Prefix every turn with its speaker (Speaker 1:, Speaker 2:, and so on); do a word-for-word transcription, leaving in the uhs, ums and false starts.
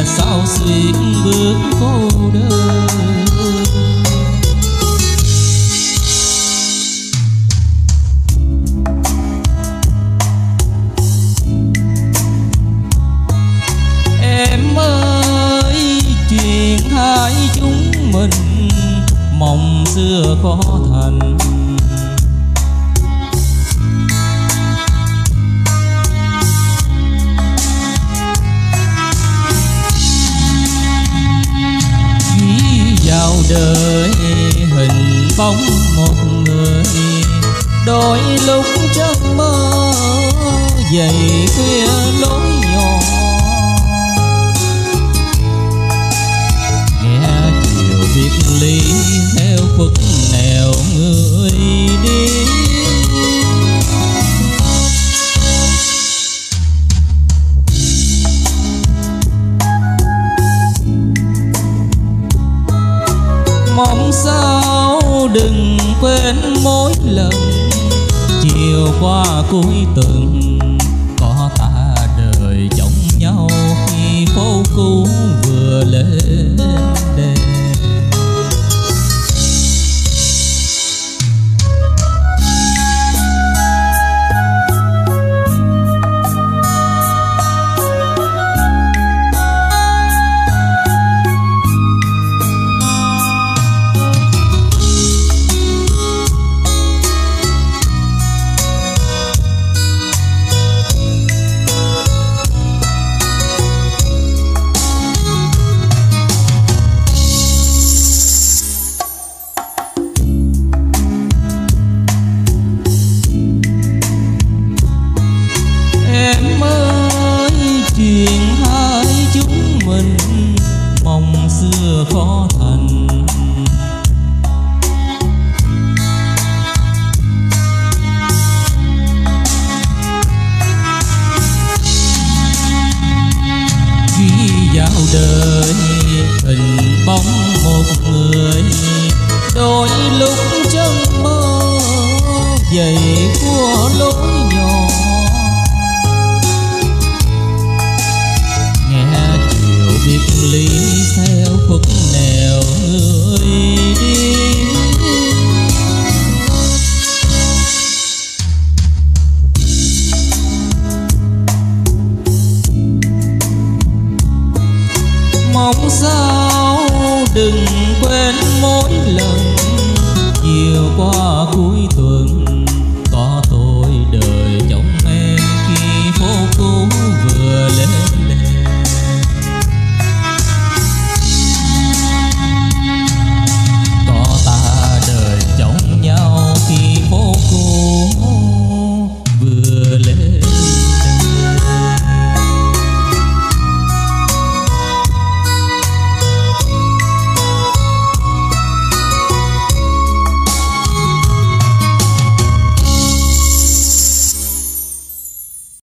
Speaker 1: sao xuyên bước cô đơn. Em ơi, chuyện hai chúng mình mộng xưa khó thành. Vào đời hình bóng một người, đôi lúc giấc mơ dậy khuya lối nhỏ. Nghe chiều biệt ly theo khuất nẻo người đi. Mong sao đừng quên mỗi lần chiều qua cuối tuần có ta đời giống nhau khi phố cũ vừa lên đèn. Em ơi, chuyện hai chúng mình mong xưa khó thành. Khi vào đời hình bóng một người, đôi lúc giấc mơ dậy của lối nhỏ. Biệt ly theo khuất nẻo người đi. Mong sao đừng quên mỗi lần